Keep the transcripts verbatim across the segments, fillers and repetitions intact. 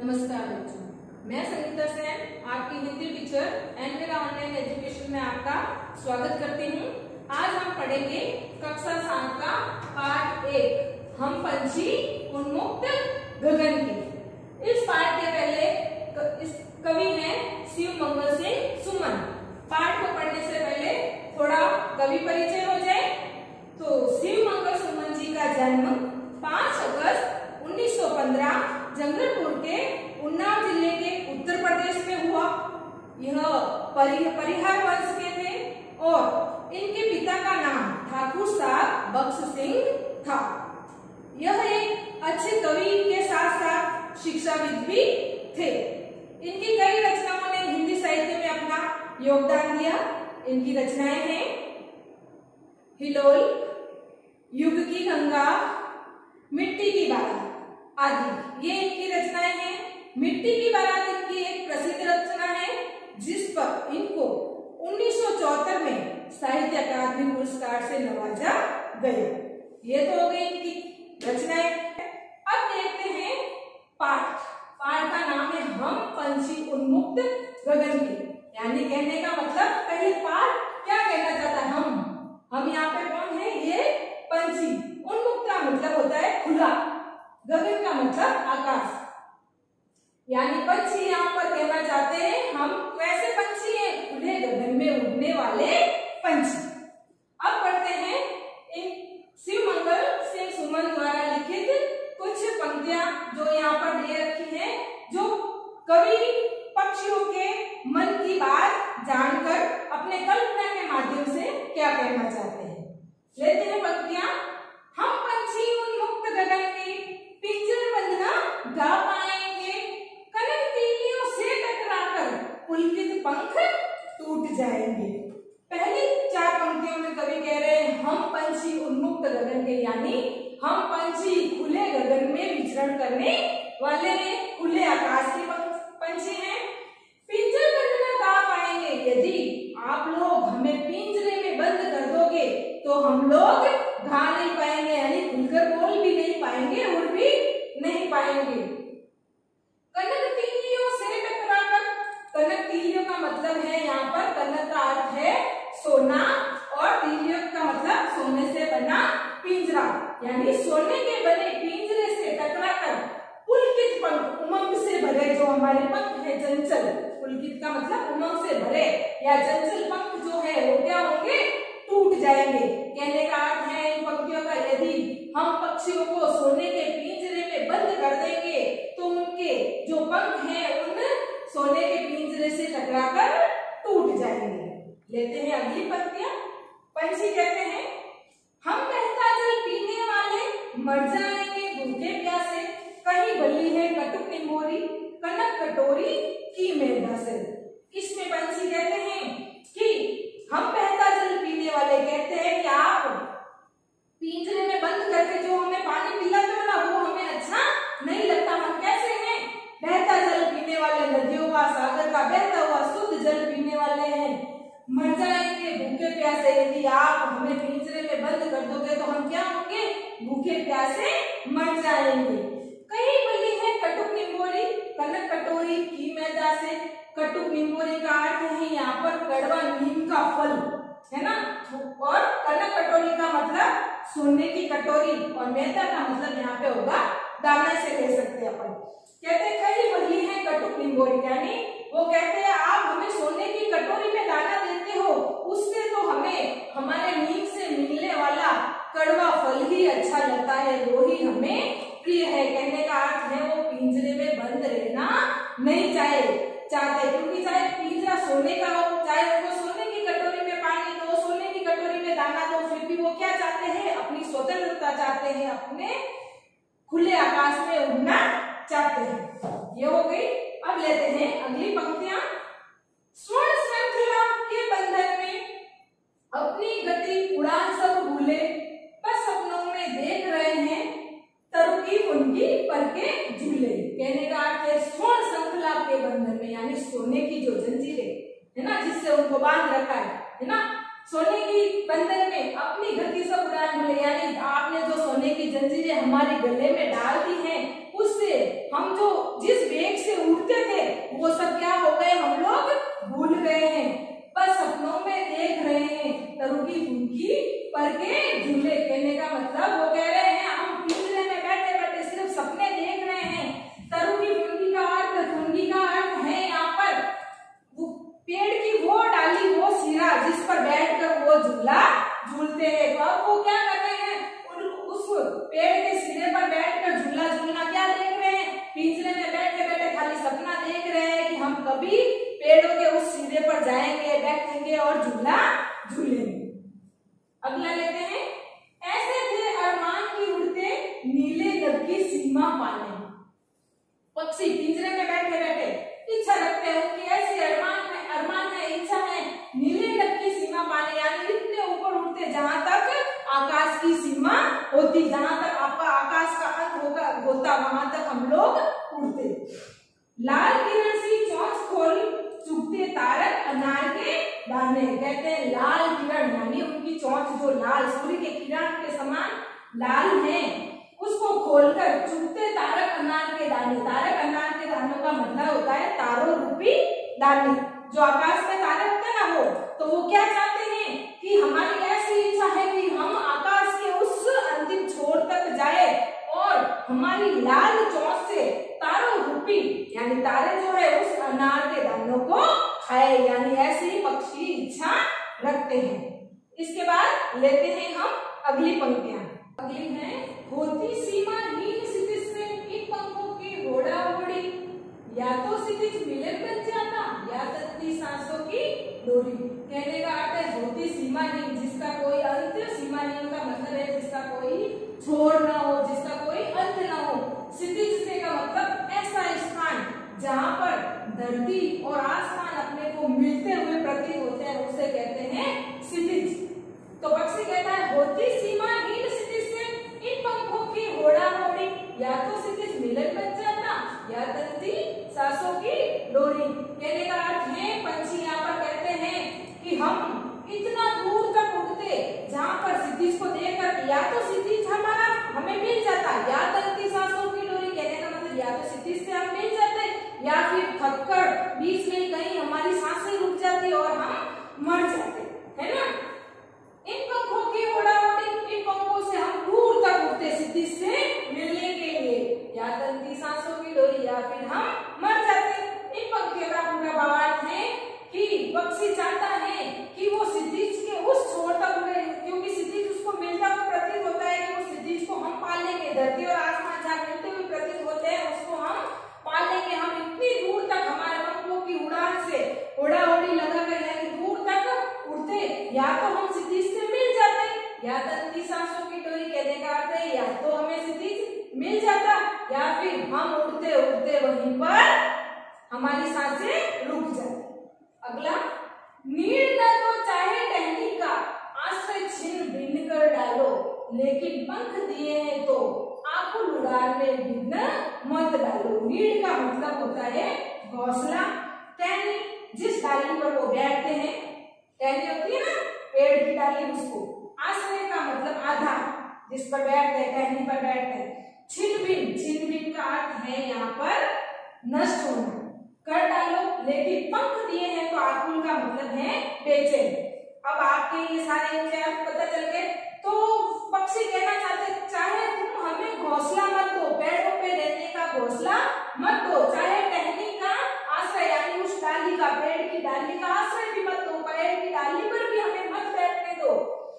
नमस्कार बच्चों, मैं संगीता सेन आपकी हिंदी टीचर एंड मेरा ऑनलाइन एजुकेशन में आपका स्वागत करती हूँ। आज हम पढ़ेंगे कक्षा सात का पाठ एक, हम पंछी उन्मुक्त गगन के। इस पाठ के पहले इस कवि हैं शिव मंगल सिंह सुमन। पाठ को पढ़ने से पहले थोड़ा कवि परिचय हो जाए तो शिव मंगल सुमन जी का जन्म पाँच अगस्त उन्नीस सौ पंद्रह जंगलपुर के उन्नाव जिले के उत्तर प्रदेश में हुआ। यह परि, परिहार वंश के थे और इनके पिता का नाम ठाकुर साहब बख्श सिंह था। यह एक अच्छे कवि के साथ साथ शिक्षाविद भी थे। इनकी कई रचनाओं ने हिंदी साहित्य में अपना योगदान दिया। इनकी रचनाएं हैं हिलोल, युग की गंगा, मिट्टी की बारात आदि। ये इनकी रचनाएं हैं। मिट्टी की बारात इनकी एक प्रसिद्ध रचना है जिस पर इनको उन्नीस सौ चौहत्तर में साहित्य अकादमी पुरस्कार से नवाजा गया। ये तो हो गई इनकी रचनाएं। अब देखते हैं पाठ। पाठ का नाम है हम पंछी उन्मुक्त गगन के, यानी कहने का मतलब पहले पाठ क्या कहना चाहता है। हम हम यहाँ पे कौन है? ये पंछी। उन्मुक्त का मतलब होता है खुला, गगन का मतलब आकाश, यानी पंछी यहाँ पर कहना चाहते हैं हम कैसे पंछी हैं? खुले गगन में उड़ने वाले पंछी। अब पढ़ते हैं इन शिव मंगल सिंह सुमन द्वारा लिखित कुछ पंक्तियां जो यहाँ पर दे रखी हैं, जो कवि पक्षियों के मन की बात जानकर अपने कल्पना के माध्यम से क्या कहना चाहते हैं। लेते हैं पंक्तियां। हम पंछी उन्मुक्त गगन के पिंजर बंधना गा पाएंगे, कनक तीलियों से टकराकर पुलकित पंख टूट जाएंगे। पहली चार पंक्तियों में कवि कह रहे हैं हम पंछी उन्मुक्त गगन के, यानी हम पंछी खुले गगन में विचरण करने वाले हैं, खुले आकाश के पंछी हैं। पिंजर बंधना गा पाएंगे, यदि आप लोग हमें पिंजरे में बंद कर दोगे तो हम लोग गा नहीं पाएंगे, यानी खुलकर बोल भी नहीं पाएंगे, उड़ भी नहीं पाएंगे। कनक तीलियों से टकराकर, कनक तीलियों का मतलब है यहाँ पर, कनक का अर्थ है सोना और तीलियों का मतलब सोने से बना पिंजरा, यानी सोने के बने पिंजरे से टकराकर पुलकित पंख, उमंग से भरे जो हमारे पंख है चंचल, पुलकित का मतलब उमंग से भरे या चंचल पंख जो है वो क्या होंगे? टूट जाएंगे। कहने का अर्थ है इन पंक्तियों का, यदि हम पक्षियों को सोने के पिंजरे में बंद कर देंगे तो उनके जो पंख हैं उन सोने के पिंजरे से टकराकर टूट जाएंगे। लेते हैं अगली पंक्तियां। पंछी कहते हैं हम बहता जल पीने वाले मर जाएंगे भूखे प्यासे, कहीं बली है कटुक निम्बोरी, कनक कटोरी की मेधा से। इसमें पंछी कहते हैं कि हम बहता जल पीने वाले, कहते हैं कि आप पिंजरे में बंद करके जो हमें पानी पिलाते हो ना वो हमें अच्छा नहीं लगता। हम कैसे हैं? बहता जल पीने वाले, नदियों का सागर का बहता हुआ शुद्ध जल पीने वाले हैं। मर जाएंगे भूखे प्यासे, यदि आप हमें पिंजरे में बंद कर दोगे तो हम क्या होंगे? भूखे प्यासे मर जाएंगे। कहीं बली है कटुक निम्बोरी, कनक कटोरी की मैदा से। कटुक निम्बोरी का अर्थ है यहाँ पर कड़वा नीम का फल, है ना, और कनक कटोरी का मतलब सोने की कटोरी, और मैदा का मतलब यहाँ पे होगा दाना से ले सकते हैं अपन। कहते कहीं बली है कटुक निम्बोरी, यानी वो कहते हैं आप हमें सोने की कटोरी में दाना देते हो, उससे तो हमें हमारे नीम से मिलने वाला कड़वा फल ही अच्छा लगता है, वो ही हमें प्रिय है। कहने का अर्थ है वो पिंजरे में बंद रहना नहीं चाहे चाहते, क्योंकि चाहे पिंजरा सोने का हो, चाहे उनको सोने की कटोरी में पानी दो, सोने की कटोरी में दाना दो, फिर भी वो क्या चाहते हैं? अपनी स्वतंत्रता चाहते हैं, अपने खुले आकाश में उड़ना चाहते हैं। ये हो गई। अब लेते हैं अगली पंक्तियां। स्वर्ण श्रृंखला के बंधन में अपनी गति उड़ान सब भूले, बस सपनों में देख रहे हैं तरकीब उनकी पलके झूले। कहने का अर्थ है स्वर्ण श्रृंखला के बंधन में, यानी सोने की जो जंजीरें है ना जिससे उनको बांध रखा है है ना, सोने की बंधन में अपनी गति सब उड़ान भूले, यानी आपने जो सोने की जंजीरें हमारे गले में डाल दी हैं उससे हम जो जिस वेग के झूले। कहने का मतलब वो कह रहे हैं हम पिंजरे में बैठे बैठे सिर्फ सपने देख रहे हैं। तरु की फुनगी का अर्थ फुनगी का अर्थ है यहाँ पर पेड़ की वो डाली वो सिरा जिस पर बैठकर वो झूला झूलते हैं। तो अब वो क्या कर रहे हैं, उस पेड़ के सिरे पर बैठकर झूला झूलना क्या देख रहे हैं, पिंजरे में बैठे बैठे खाली सपना देख रहे हैं कि हम कभी पेड़ों के उस सिरे पर जाएंगे, बैठेंगे और झूला झूलेंगे। अगला लेते हैं, ऐसे थे अरमान की उड़ते नीले नभ की सीमा पाने। पक्षी पिंजरे में बैठे बैठे इच्छा रखते हैं, उनकी ऐसी अरमान है अरमान है इच्छा है नीले नभ की सीमा पाने, यानी इतने ऊपर उड़ते जहां तक आकाश की सीमा होती, जहां तक आपका आकाश का अंत होगा होता वहां तक हम लोग उड़ते। लाल किरण सी चोंच खोल चुगते तारक अनार के दाने। कहते हैं लाल किरण यानी उनकी चोंच जो लाल सूर्य के किरण के समान लाल है, उसको खोलकर चुगते तारक अनार के दाने। तारक अनार के दानों का मतलब होता है तारों रूपी दाने। जो आकाश में तारे होते हैं ना वो, तो वो क्या चाहते हैं कि हमारी ऐसी इच्छा है कि हम आकाश के उस अंतिम छोर तक जाए और हमारी लाल चोंच से तारों रूपी यानी तारे जो है उस अनार के दानों को खाए, यानी ऐसी पक्षी इच्छा रखते हैं। इसके बाद लेते हैं हम अगली पंक्तियां। अगली है, होती सीमा हीन क्षितिज से इन पंखों की होड़ा होड़ी, या तो क्षितिज मिलन बन जाता या तत्ती सांसों की डोरी। कहने का अर्थ है होती सीमाहीन, जिसका कोई अंत, सीमाहीन का मतलब है जिसका कोई छोर ना हो, जिसका कोई अंत ना हो। क्षितिज से का मतलब ऐसा स्थान जहाँ पर धरती और आसमान अपने को मिलते हुए प्रतीत होते हैं, उसे कहते हैं क्षितिज। तो पक्षी कहता है होती सीमाहीन क्षितिज से इन पंखों की होड़ा होड़ी, या तो क्षितिज मिलन बन जाता या तत्ती सांसों की डोरी। कहने का अर्थ है पंछी यहाँ पर कहते हैं कि हम इतना दूर तक उड़ते जहाँ पर क्षितिज को देखकर या तो क्षितिज हमारा हमें मिल जाता या तत्ती सांसों की डोरी। कहने का मतलब या तो क्षितिज से हम मिल जाते या फिर थककर बीच में कहीं हमारी सांसें रुक जाती और हम मर जाते, है ना। इन पंखों की उड़ावटी, इन पंखों से हम दूर तक उड़ते क्षितिज से मिलने के लिए, या तत्ती सांसों की डोरी या फिर हम मर जाते। इन पंखियों का पूरा भावार्थ है कि पक्षी चाहता है कि वो क्षितिज के उस छोर तक उड़े, क्योंकि क्षितिज उसको मिलता हुआ प्रतीत होता है कि वो क्षितिज को हम पालेंगे। धरती और आसमान जहाँ मिलते हुए प्रतीत होते हैं उसको हम पालेंगे। हम इतनी दूर तक हमारे पंखों की उड़ान से उड़ा उड़ी लगा कर यानी दूर तक उड़ते, या तो हम क्षितिज से मिल जाते या तत्ती सांसों की डोरी। कहने का अर्थ है या तो हमें क्षितिज मिल जाता या फिर हम उड़ते उड़ते वहीं पर हमारी सांसें रुक जाती। अगला, नीड़ न तो चाहे टहनी का आश्रय छिन्न भिन्न कर डालो, लेकिन पंख दिए हैं तो आकुल उड़ान में विघ्न मत डालो। नीड़ का मतलब होता है घोंसला। टहनी जिस डाली पर वो बैठते हैं, टहनी होती है ना पेड़ की डाली, उसको। आश्रय का मतलब आधार, जिस पर बैठते हैं, टहनी पर बैठते हैं। छिन्न भिन्न, छिन्न भिन्न का अर्थ है यहाँ पर नष्ट होना। कर डालो, लेकिन पंख दिए हैं तो आकुल का मतलब है बेचैन। अब आपके ये सारे इनके अर्थ पता चल गए। तो पक्षी कहना चाहते चाहे तुम हमें घोंसला मत दो, पेड़ों पे रहने का घोंसला मत दो, चाहे टहनी का आश्रय यानी उस डाली का, पेड़ की डाली का आश्रय भी मत दो, पेड़ की डाली पर भी हमें मत बैठने दो।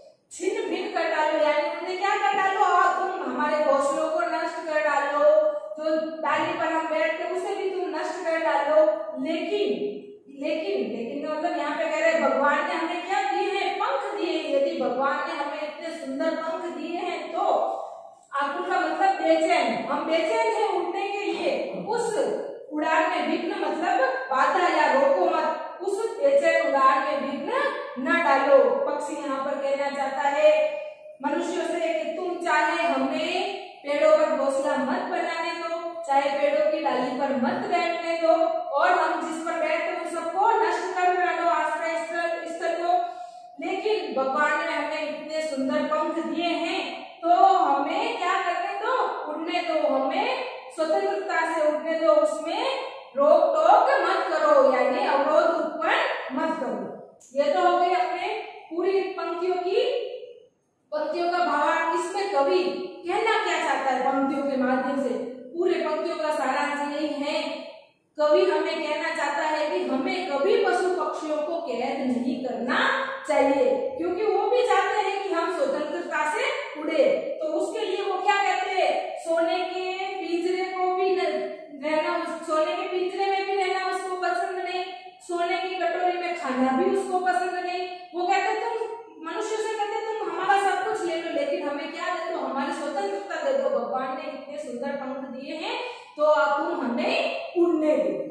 छिन्न भिन्न कर डालो यानी तुमने क्या कर डालो, और तुम हमारे घोंसलों को नष्ट कर डालो, जो डाली पर हम बैठते उसे भी तुम नष्ट कर डालो। लेकिन लेकिन लेकिन मतलब यहाँ पे कह रहे भगवान ने हमें क्या दिए हैं, पंख दिए। यदि भगवान ने हमें इतने सुंदर पंख दिए हैं तो आकुल का मतलब बेचैन, हम बेचैन हैं उड़ने के लिए। उस उड़ान में विघ्न मतलब बाधा या रोको मत, उस बेचैन उड़ान में विघ्न न डालो। पक्षी यहाँ पर कहना चाहता है मनुष्यों से कि तुम चाहे हमें पेड़ों पर घोंसला मत बनाने दो, चाहे पेड़ों की डाली पर मत बैठने दो, और हम जिस पर बैठते हैं सबको नष्ट कर डालो, आश्रय स्थल को। लेकिन भगवान ने हमें इतने सुंदर पंख दिए हैं तो हमें क्या करने दो, उड़ने दो, हमें स्वतंत्रता से उड़ने दो, उसमें रोक टोक मत करो यानी अवरोध उत्पन्न मत करो। ये तो हो गई अपने पूरी पंक्तियों की पंक्तियों का भावार्थ, इसमें कवि कहना क्या चाहता है पंक्तियों के माध्यम से, पूरे पंक्तियों का सारांश यही है। कवि हमें कहना चाहता है कि हमें कभी पशु पक्षियों को कैद नहीं करना चाहिए, क्योंकि वो भी चाहते हैं कि हम स्वतंत्रता से उड़े। तो उसके लिए वो क्या कहते हैं, सोने के पिंजरे को भी रहना, सोने के पिंजरे में भी रहना उसको पसंद नहीं, सोने की कटोरी में खाना भी उसको पसंद नहीं। वो कहते तुम मनुष्य से कहते तुम हमारा सब कुछ ले लो, लेकिन हमें क्या दे दो, हमारी स्वतंत्रता दे दो। भगवान ने इतने सुंदर पंख दिए हैं तो तुम हमें उड़ने दो।